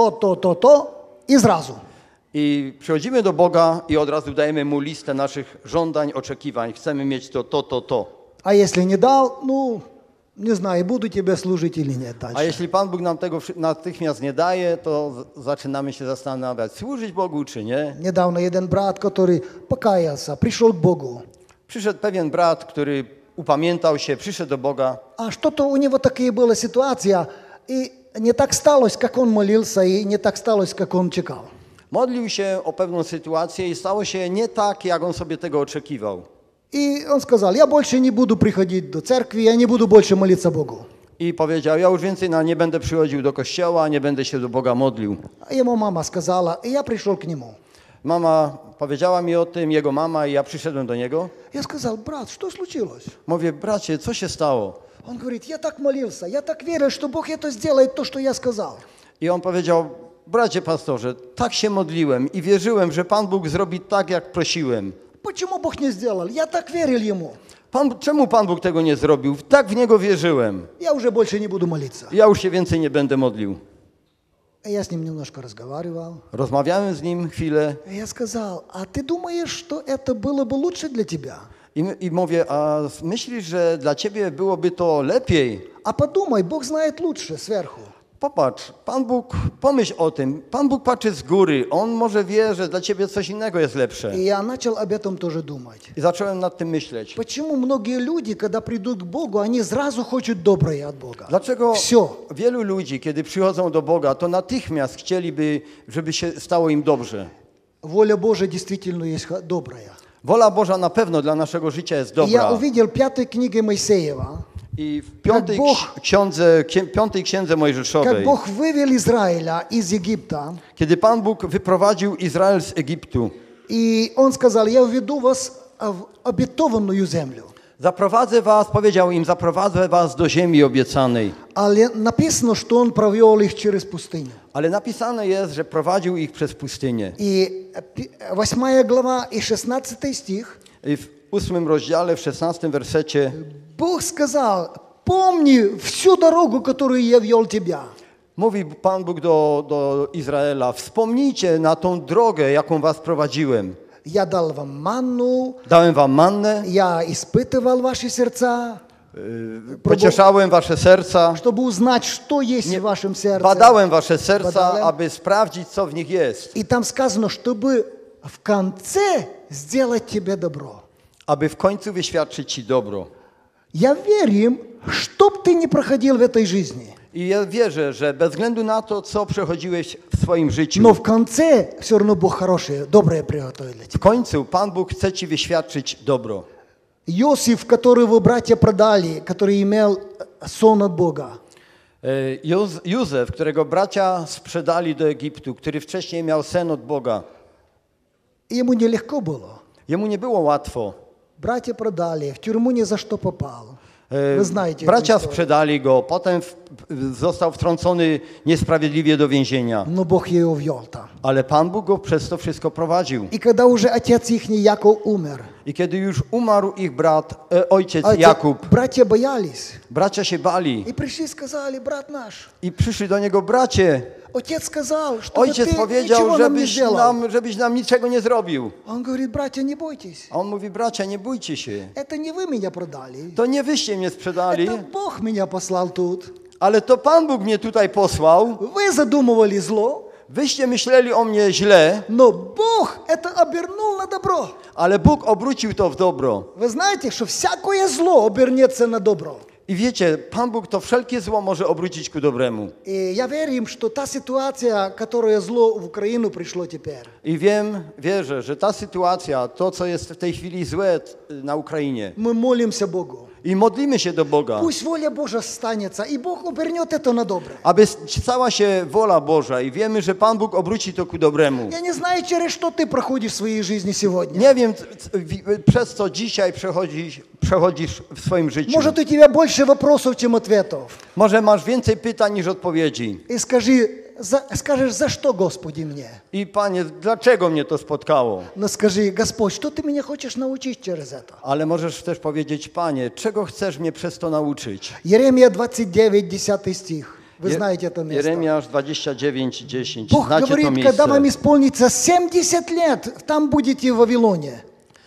то, и сразу. I przychodzimy do Boga i od razu dajemy Mu listę naszych żądań, oczekiwań. Chcemy mieć to. А если не дал, ну, Не знаю, буду тебе служить или нет A дальше. jeśli Pan Bóg nam tego natychmiast nie daje, to zaczynamy się zastanawiać, służyć Bogu czy nie. Недавно один брат, который покаялся, пришел к Богу. Przyszedł pewien brat, który upamiętał się, przyszedł do Boga, А что-то у него такая была ситуация, и не так сталось, как он молился, и не так сталось, как он чекал. modlił się o pewną sytuację i stało się nie tak, jak on sobie tego oczekiwał. И он сказал, я больше не буду приходить до церкви, я не буду больше молиться Богу. I powiedział, ja już więcej nie będę przychodził do kościoła, nie będę się do Boga modlił. А ему мама сказала, и я пришел к нему. Mama powiedziała mi o tym, jego mama, i ja przyszedłem do niego. Я сказал, брат, что случилось? Mówię, bracie, co się stało? Он говорит, я так молился, я так верил, что Бог это сделает, то, что я сказал. I on powiedział, bracie pastorze, tak się modliłem i wierzyłem, że Pan Bóg zrobi tak, jak prosiłem. Почему Бог не сделал? Я так верил Ему. Czemu Pan Bóg tego nie zrobił? Tak w Niego wierzyłem. Я уже больше не буду молиться. Ja już się więcej nie będę modlił. И я с ним немножко разговаривал. Rozmawiałem z nim chwilę И я сказал, а ты думаешь, что это было бы лучше для тебя? i mówię, a myślisz, że dla ciebie byłoby to lepiej? А подумай, Бог знает лучше сверху. Popatrz, Pan Bóg, pomyśl o tym. Pan Bóg patrzy z góry. On może wie, że dla ciebie coś innego jest lepsze. И я начал об этом тоже думать. I zacząłem nad tym myśleć. Почему многие люди, когда придут к Богу, они сразу хотят доброе от Бога? Dlaczego Все. wielu ludzi, kiedy przychodzą do Boga, to natychmiast chcieliby, żeby się stało im dobrze? Воля Божия действительно есть добрая. Wola Boża na pewno dla naszego życia jest И я dobra. увидел в 5 книге Моисеева, I w piątej księdze как Mojżeszowej, Бог вывел Израиля из Египта, kiedy Pan Bóg wyprowadził Izrael z Egiptu, и Он сказал, я уведу вас в обетованную землю. zaprowadzę was, powiedział im, zaprowadzę was do ziemi obiecanej. Але написано, что Он провел их через пустыню. Ale napisane jest, że prowadził ich przez pustynię. И 8 глава и 16 стих, I w 8 rozdziale, w 16 wersecie Бог сказал, помни всю дорогу, которую я вел тебя. mówi Pan Bóg do Izraela, wspomnijcie na tą drogę, jaką was prowadziłem. Я дал вам манну, Dałem wam mannę, я испытывал ваши сердца, pocieszałem wasze serca, чтобы узнать, что есть в вашем сердце. badałem wasze serca, Badałem. aby sprawdzić, co w nich jest. И там сказано, чтобы в конце сделать тебе добро. Aby w końcu wyświadczyć ci dobro. Я верю, что бы ты ни проходил в этой жизни, I ja wierzę, że bez względu na to, co przechodziłeś w swoim życiu, но в конце все равно Бог хорошее, доброе приготовил для w тебя. końcu Pan Bóg chce ci wyświadczyć dobro. Иосиф, которого братья продали, который имел сон от Бога. Józef, którego bracia sprzedali do Egiptu, który wcześniej miał sen od Boga, Ему нелегко было. jemu nie było łatwo. Братья продали, в тюрьму ни за что попал. Вы знаете эту Bracia историю. sprzedali go, potem został wtrącony niesprawiedliwie do więzienia. Но Бог его ввел там. Ale Pan Bóg go przez to wszystko prowadził. И когда уже отец их, Яков, умер, I kiedy już umarł ich ojciec Jakub, братья боялись. bracia się bali И пришли и сказали, брат наш, i przyszli do niego, bracie, отец сказал, что ojciec ты powiedział, ничего нам не сделал. żebyś nam niczego nie zrobił. Он говорит, братья, не бойтесь. A on mówi, bracia, nie bójcie się. Это не вы меня продали. To nie wyście mnie sprzedali, Это Бог меня послал тут. ale to Pan Bóg mnie tutaj posłał. Вы задумывали зло, Wyście myśleli o mnie źle, но Бог это обернул на добро. ale Bóg obrócił to w dobro. Вы знаете, что всякое зло обернется на добро. I wiecie, Pan Bóg to wszelkie zło może obrócić ku dobremu. И я верю, что та ситуация, которая зло в Украину пришло теперь, I wierzę, że ta sytuacja, to co jest w tej chwili złe na Ukrainie, мы молимся Богу. i modlimy się do Boga, Пусть воля Божья станется, и Бог обернет это на доброе. aby stała się wola Boża i wiemy, że Pan Bóg obróci to ku dobremu. Я не знаю, через что ты проходишь в своей жизни сегодня. Nie wiem, przez co dzisiaj przechodzisz w swoim życiu. Может, у тебя больше вопросов, чем ответов. Może masz więcej pytań niż odpowiedzi. И скажешь, за что, Господи, мне? I Panie, dlaczego mnie to spotkało? Но скажи, Господь, что ты меня хочешь научить через это? Ale możesz też powiedzieć, Panie, czego chcesz mnie przez to nauczyć? Еремия 29, 10 стих. Вы знаете это место. Jeremiasz 29:10. Бог Znacie to говорит, когда вам miejsce. исполнится 70 лет, там будете в Вавилоне.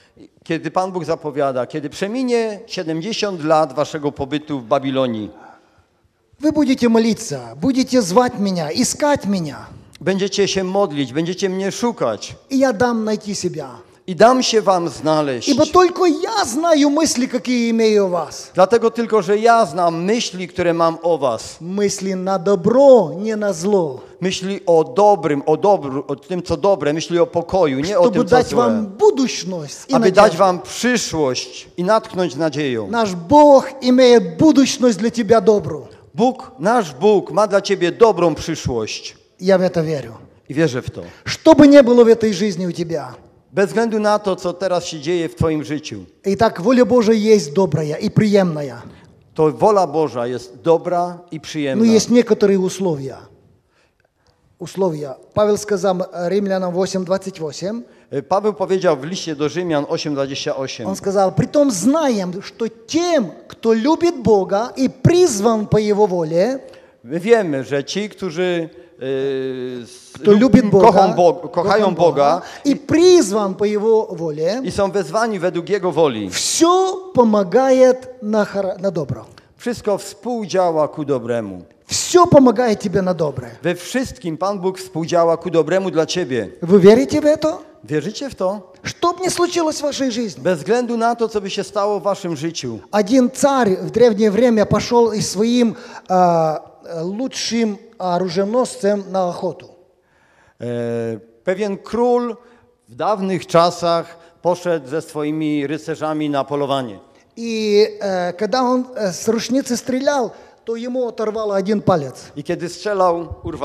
kiedy Pan Bóg zapowiada, kiedy przeminie 70 lat waszego pobytu w Babilonii, вы будете молиться, будете звать меня, искать меня, będziecie się modlić, będziecie mnie szukać и я дам найти себя. i dam się wam znaleźć. Ибо только я знаю мысли, какие имею о вас. Dlatego tylko, że ja znam myśli, które mam o was. Мысли на добро, не на зло. Myśli o dobrym, o dobru, o tym, co dobre, myśli o pokoju, nie o Чтобы tym, co дать złe. вам будущность и Aby dać надежду. wam przyszłość i natknąć nadzieją. Наш Бог имеет будущность для тебя добрую. Bóg, nasz Bóg ma dla ciebie dobrą przyszłość. Я в это верю. I wierzę w to. Что бы ни было в этой жизни у тебя. Bez względu na to, co teraz się dzieje w twoim życiu. Итак, воля Божия есть добрая и приемная. To wola Boża jest dobra i Но przyjemna. есть некоторые условия. Условия. Павел сказал Римлянам 8:28. Paweł powiedział w liście do Rzymian 8:28. Он сказал, притом знаем, что тем, кто любит Бога и призван по Его воле, My wiemy, że ci, którzy кто любит Бога, kochają Boga и призван по Его воле, i są wezwani według Jego woli, все помогает на добро. wszystko współdziała ku dobremu. Все помогает тебе на доброе. We wszystkim Pan Bóg współdziała ku dobremu dla ciebie. Вы верите в это? Wierzycie w to? Что бы ни случилось в вашей жизни? Bez względu na to, co by się stało w waszym życiu. Один царь в древнее время пошел и своим лучшим оруженосцем на охоту. Pewien król w dawnych czasach poszedł ze swoimi rycerzami na polowanie. И когда он с рушницы стрелял, то ему оторвало один палец. I kiedy strzelał,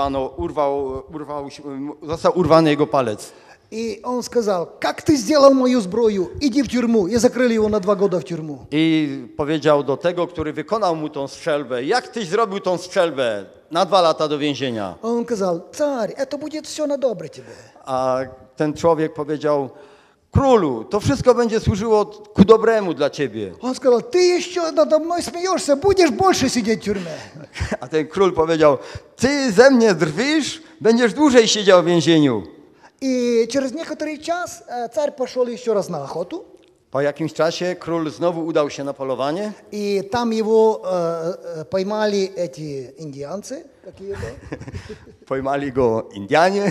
został urwany jego palec. И он сказал, как ты сделал мою сброю, иди в тюрьму. И закрыли его на 2 года в тюрьму. I powiedział do tego, który wykonał mu tą strzelbę, jak tyś zrobił tą strzelbę? Na 2 lata do więzienia. А он сказал, царь, это будет все на добро тебе. A ten człowiek powiedział, królu, to wszystko będzie służyło ku dobremu dla ciebie. Он сказал, ты еще надо мной смеешься, будешь больше сидеть в тюрьме. A ten król powiedział, ty ze mnie drwisz, będziesz dłużej siedział w więzieniu. И через некоторый час царь пошел еще раз на охоту. Po jakimś czasie król znowu udał się na polowanie. И там его поймали эти индианцы. Какие-то. Pojmali go Indianie.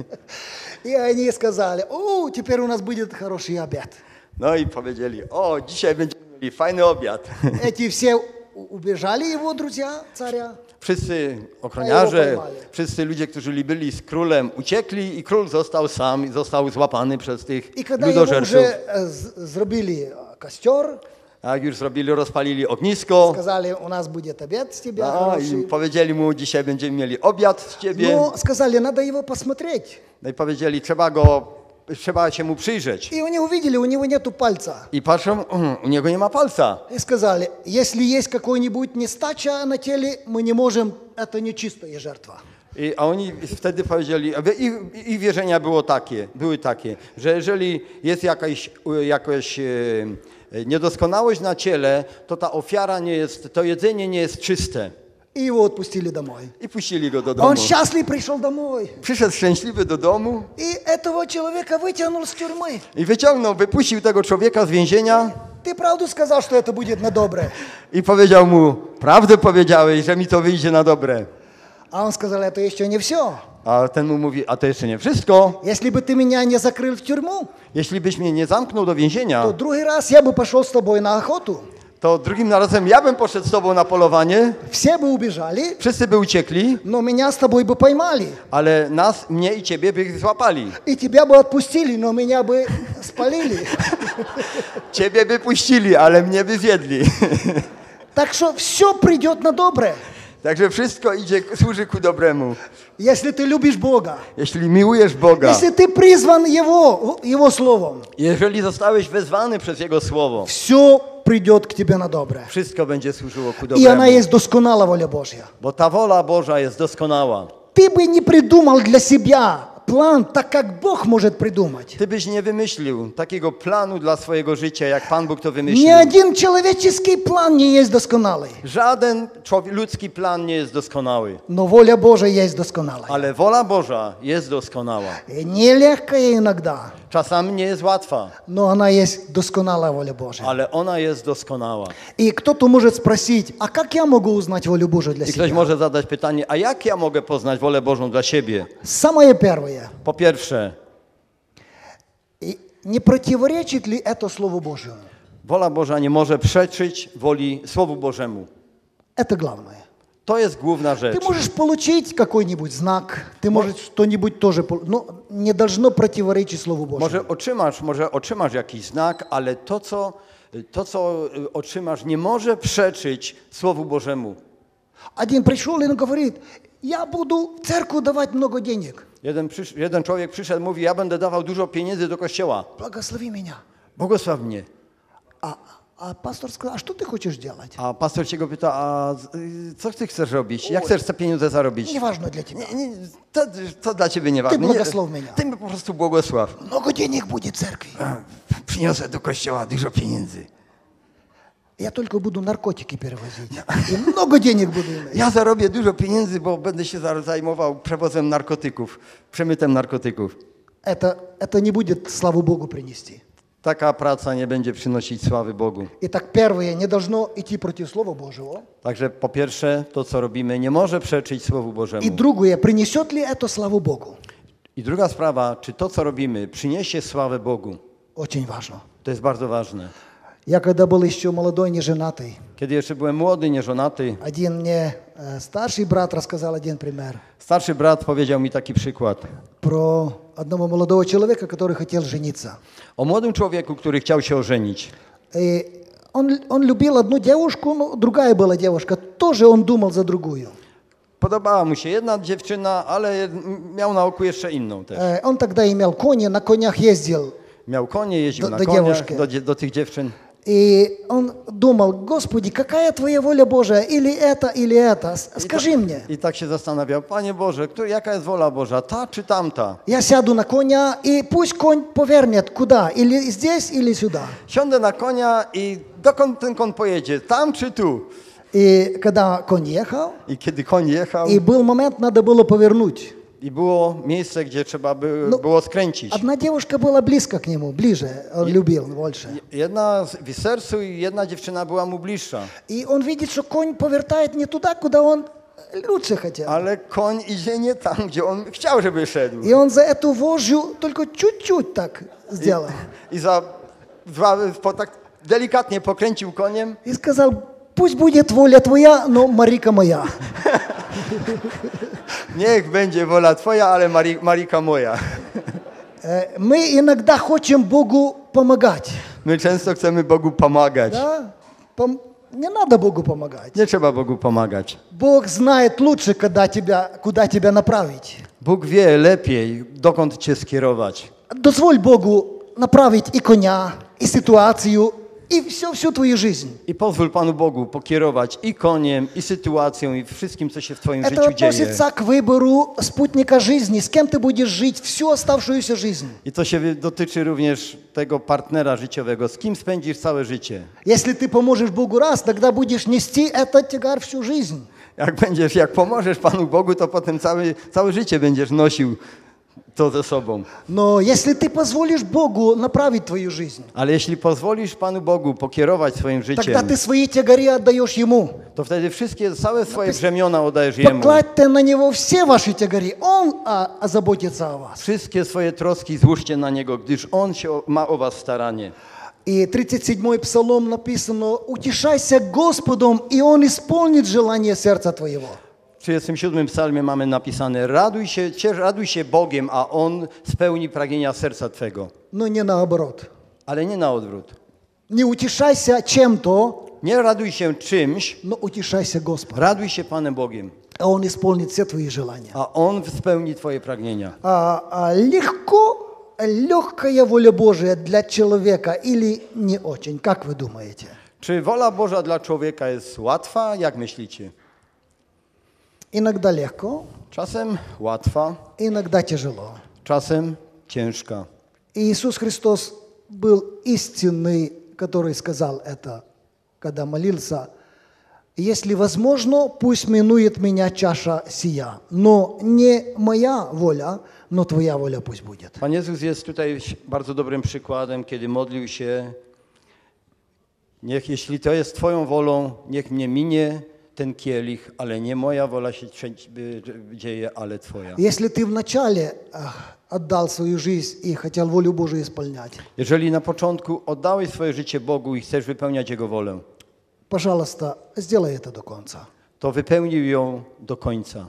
И они сказали, о, теперь у нас будет хороший обед. No i powiedzieli, o, dzisiaj będziemy mieli fajny obiad. Эти все убежали его друзья, царя. Wszyscy ochroniarze, wszyscy ludzie, którzy byli z królem, uciekli i król został sam i został złapany przez tych И когда его ludożerców. уже zrobили костер, A jak już zrobili, rozpalili ognisko. сказали, у нас будет обед с тебя No, i хороший. powiedzieli mu, dzisiaj będziemy mieli obiad z ciebie. Но сказали, надо его посмотреть. No i powiedzieli, trzeba się mu przyjrzeć. И они увидели, у него нету пальца. I patrzą, u niego nie ma palca. И сказали, если есть какой-нибудь нестача на теле, мы не можем, это нечистая жертва. A oni wtedy powiedzieli, ich wierzenia były takie, że jeżeli jest jakaś niedoskonałość na ciele, to ta ofiara nie jest, to jedzenie nie jest czyste. И его отпустили домой. I puścili go do Он domu. счастлив пришел домой. Przyszedł szczęśliwy do domu И этого человека вытянул с тюрьмы. i wypuścił tego człowieka z więzienia Ты правду сказал, что это будет на доброе? i powiedział mu, prawdę powiedziałeś, że mi to wyjdzie na dobre. А он сказал, это еще не все. A ten mu mówi, a to jeszcze nie wszystko. Если бы ты меня не закрыл в тюрьму, Jeśli byś mnie nie zamknął do więzienia, то другой раз я бы пошел с тобой на охоту. to drugim razem ja bym poszedł z tobą na polowanie, Все бы убежали, wszyscy by uciekli, но меня с тобой бы поймали. ale mnie i ciebie by złapali. И тебя бы отпустили, но меня бы спалили. Ciebie by puścili, ale mnie by zjedli. Так что все придет на доброе. Także wszystko służy ku dobremu. Если ты любишь Бога, Jeśli miłujesz Boga, если ты призван Его Словом, jeżeli zostałeś wezwany przez Jego Słowo, все придет к тебе на доброе. wszystko będzie służyło ku И dobremu. она есть досконала воля Божья. Bo ta wola Boża jest doskonała. Ты бы не придумал для себя план так, как Бог может придумать. Ty byś nie wymyślił takiego planu dla swojego życia, jak Pan Bóg to Ни wymyślił. один человеческий план не есть досконалый. Żaden ludzki plan nie jest doskonały, Но воля Божия есть досконалая. ale wola Boża jest doskonała. И нелегкая иногда, Czasami nie jest łatwa, но она есть досконалая воля Божия. ale ona jest doskonała. И кто-то может спросить, а как я могу узнать волю Божию для I ktoś себя? może zadać pytanie, a jak ja mogę poznać wolę Bożą dla siebie? Самое первое. Po pierwsze, И не противоречит ли это Слову Божьему? wola Boża nie może przeczyć woli Słowu Bożemu. Это главное. To jest główna rzecz. Ты можешь получить какой-нибудь знак, ты можешь что-нибудь тоже, но не должно противоречить Слову Божьему. Może otrzymasz jakiś znak, ale to, co otrzymasz, nie może przeczyć Słowu Bożemu. Один пришел и он говорит, я буду в церковь давать много денег. Jeden człowiek przyszedł, mówi, ja będę dawał dużo pieniędzy do kościoła. Благослови меня. Błogosław mnie. А пастор сказал, а что ты хочешь делать? A pastor cię go pyta, co ty chcesz robić? Jak chcesz te pieniądze zarobić? Неважно для тебя. To dla ciebie nie ważne. Ty błogosław mnie. Ty mnie po prostu błogosław. Много денег будет в церкви. Przyniosę do kościoła dużo pieniędzy. Я только буду наркотики перевозить. И много денег буду иметь. Ja zarobię dużo pieniędzy, bo będę się zajmował przewozem narkotyków, przemytem narkotyków. Это не будет славу Богу принести. Taka praca nie będzie przynosić sławy Bogu. Итак, первое, не должно идти против Слова Божьего. Także po pierwsze, to co robimy nie może przeczyć Słowu И Bożemu. другое, принесет ли это славу Богу? I druga sprawa, czy to co robimy przyniesie sławę Bogu. Очень важно. To jest bardzo ważne. Я когда был еще молодой, неженатый, Kiedy jeszcze byłem młody, nieżonaty, один мне старший брат рассказал один пример starszy brat powiedział mi taki przykład. про одного молодого человека, который хотел жениться. O młodym człowieku, który chciał się ożenić. И он любил одну девушку, но другая была девушка, тоже он думал за другую. Podobała mu się jedna dziewczyna, ale miał na oku jeszcze inną też. Он тогда имел кони, на конях ездил. Miał konie, jeździł na do koniach dziewuszki. do tych dziewczyn. И он думал, Господи, какая Твоя воля Божия, или это, скажи мне. I tak się zastanawiał, Panie Boże, jaka jest wola Boża, ta czy tamta? Я сяду на коня, и пусть конь повернет куда, или здесь, или сюда. Siądę na konia i dokąd ten koń pojedzie, tam czy tu? И когда конь ехал, I kiedy koń jechał и был момент, надо было повернуть. i było miejsce, gdzie trzeba było skręcić. Одна девушка была близко к нему, ближе, он любил больше. Jedna w sercu i jedna dziewczyna była mu bliższa. И он видит, что конь повертает не туда, куда он лучше хотел. Ale koń idzie nie tam, gdzie on chciał, żeby szedł. И он за эту вожжу только чуть-чуть так сделал. I tak delikatnie pokręcił koniem И сказал, пусть будет воля Твоя, но Марика моя. Niech będzie wola Twoja, ale Marika moja. Мы иногда хотим Богу помогать. My często chcemy Bogu pomagać. Да? Не надо Богу помогать. Nie trzeba Bogu pomagać. Бог знает лучше, куда тебя направить. Bóg wie lepiej, dokąd Cię skierować. Дозволь Богу направить и коня, и ситуацию, и всю твою жизнь. I pozwól Panu Bogu pokierować i koniem, i sytuacją, i wszystkim, co się w Twoim Это życiu dzieje. относится к выбору спутника жизни, с кем ты будешь жить всю оставшуюся жизнь. I to się dotyczy również tego partnera życiowego, z kim spędzisz całe życie. Если ты поможешь Богу раз, тогда будешь нести этот тягар всю жизнь. Jak pomożesz Panu Bogu, to potem całe życie będziesz nosił to ze sobą. Но если ты позволишь Богу направить твою жизнь, Ale jeśli pozwolisz Panu Bogu pokierować swoim тогда życiem, ты свои тягари отдаешь Ему. to wtedy całe swoje brzemiona oddajesz Jemu. Покладьте на Него все ваши тягари, Он озаботится о вас. Wszystkie swoje troski złóżcie na Niego, gdyż On ma o was staranie. И 37-й псалом написано, утешайся Господом, и Он исполнит желание сердца твоего. W 37 psalmie mamy napisane, raduj się Bogiem, a On spełni pragnienia serca Twego. Но не наоборот. Ale nie na odwrót. Не утешайся чем-то, Nie raduj się czymś, но утешайся Господом. raduj się Panem Bogiem, А Он исполнит все твои желания. a On spełni Twoje pragnienia. Легкая воля Божия для человека или не очень? Как вы думаете? Czy wola Boża dla człowieka jest łatwa? Jak myślicie? Иногда легко, Czasem łatwa, иногда тяжело. czasem ciężka. И Иисус Христос был истинный, который сказал это, когда молился. Если возможно, пусть минует меня чаша сия, но не моя воля, но Твоя воля пусть будет. Pan Jezus jest tutaj bardzo dobrym przykładem, kiedy modlił się, jeśli to jest Twoją wolą, niech mnie minie ten kielich, ale nie moja wola się dzieje, ale Twoja. Если ты вначале отдал свою жизнь и хотел волю Божию исполнять, Jeżeli na początku oddałeś swoje życie Bogu i chcesz wypełniać Jego wolę, пожалуйста, сделай это до конца. to wypełnij ją do końca.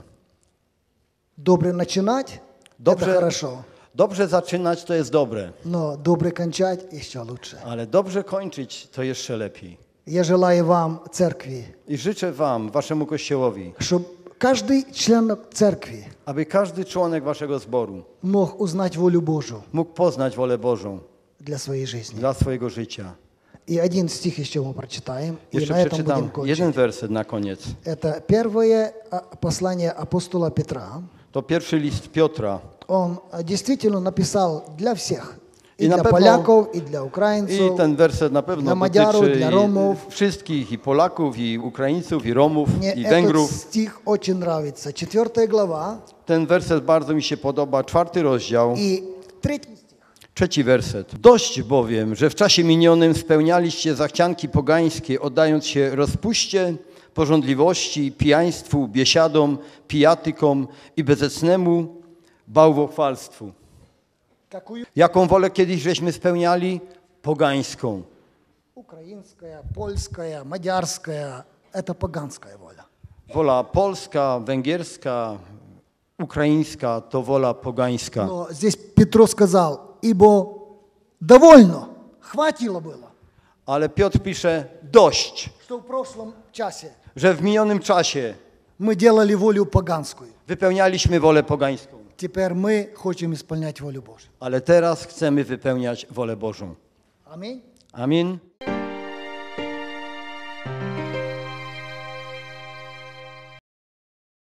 Добре начинать – это хорошо, Dobrze zaczynać to jest dobre, но добре кончать еще лучше. ale dobrze kończyć to jeszcze lepiej. Я желаю вам, церкви, I życzę Wam, Waszemu Kościołowi, чтобы каждый член церкви aby każdy członek Waszego zboru мог узнать волю Божию mógł poznać wolę Bożą для своей жизни. dla swojego życia. И один стих еще мы прочитаем, и Jeszcze на этом будем przeczytam jeden кончить. werset na koniec. Это первое послание апостола Петра. To pierwszy list Piotra. Он действительно написал для всех. И И на для pewno- поляков, и для I украинцев. ten werset na pewno dla Madziarów, dotyczy dla Romów. wszystkich, i Polaków, i Ukraińców, i Romów, Мне i этот Węgrów. стих очень нравится. 4 глава Ten werset bardzo mi się podoba, 4 rozdział, и 3 стих. 3 werset. Dość bowiem, że w czasie minionym spełnialiście zachcianki pogańskie, oddając się rozpuście, pożądliwości, pijaństwu, biesiadom, pijatykom i bezecnemu bałwochwalstwu. Какую? Jaką wolę kiedyś żeśmy spełniali? Pogańską. Украинская, польская, мадярская. Это поганская воля. Wola polska, węgierska, ukraińska to wola pogańska. Но здесь Петро сказал, ибо довольно, хватило было, Ale Piotr pisze dość, что в прошлом часе że w minionym czasie мы делали волю поганскую. wypełnialiśmy wolę pogańską, Теперь мы хотим исполнять волю Божью. ale teraz chcemy wypełniać wolę Bożą. Аминь. Amin.